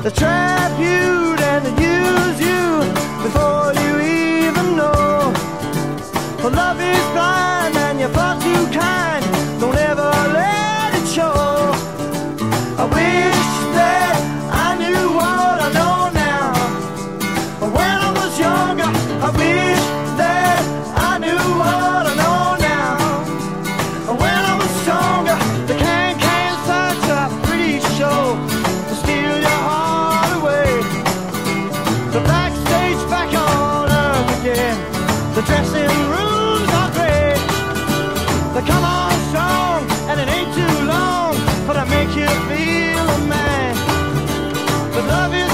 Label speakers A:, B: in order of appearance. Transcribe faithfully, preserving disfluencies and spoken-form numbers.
A: They trap you and they use you before you even know. For love is blind and you're far too kind. Don't ever let it show. I wish that I knew what I know now. But when I was younger, I wish that I knew what I know now. And when I was stronger, the can-can such a pretty show to steal your heart away. The backstage back on earth again. The dressing rooms are great. They come on strong and it ain't too long, but I make you feel a man. But love is